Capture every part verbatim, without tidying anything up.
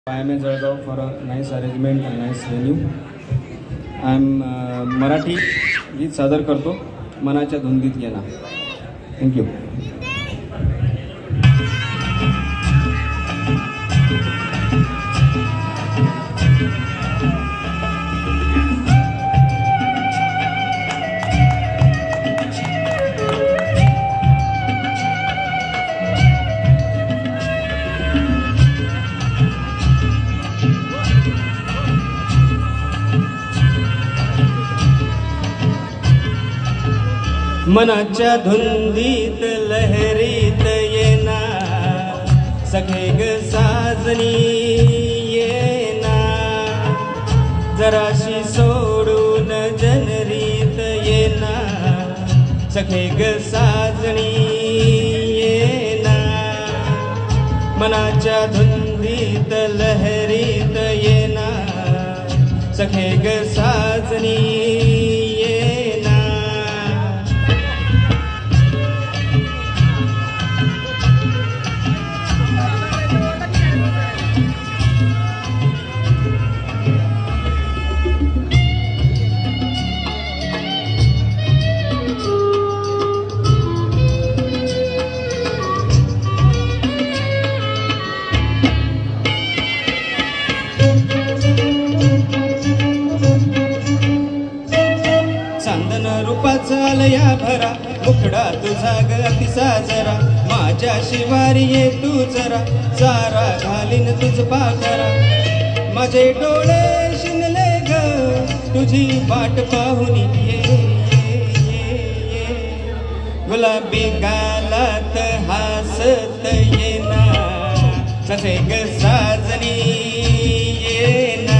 I am in Jalgaon for a nice arrangement and nice venue. I am uh, Marathi गीत सादर करतो मनाच्या धुंदीत येना. Thank you. मनाच्या धुंदीत लहरीत येना सखे ग साजनी येना जराशी सोडून जनरीत येना सखे ग साजनी येना मनाच्या धुंदीत लहरीत येना सखे ग साजनी रूपाचा आलया भरा मुखडा तुझा ग अतिसा जरा माझ्या शिवारी ये तू जरा चारा घालीन तुझ पाखरा माझे डोळे शिनले ग तुझी वाट पाहून ये, ये, ये, ये. गुलाबी गालात हासत येना सखे ग साजनी येना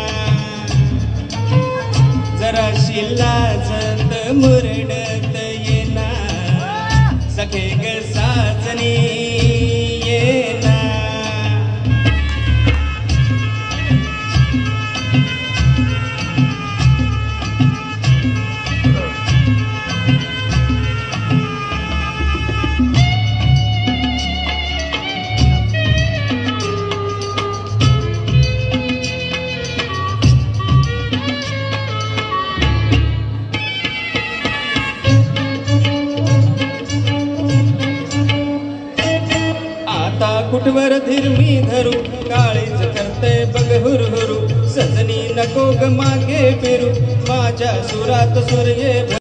जराशी लाजत मुरडत येना सखे ग साजनी येना कुठवर धीरमी धरू काळीज करते बघ हुरहुरू सजनी नको ग मागे फिरू माझ्या सुरात सूर्य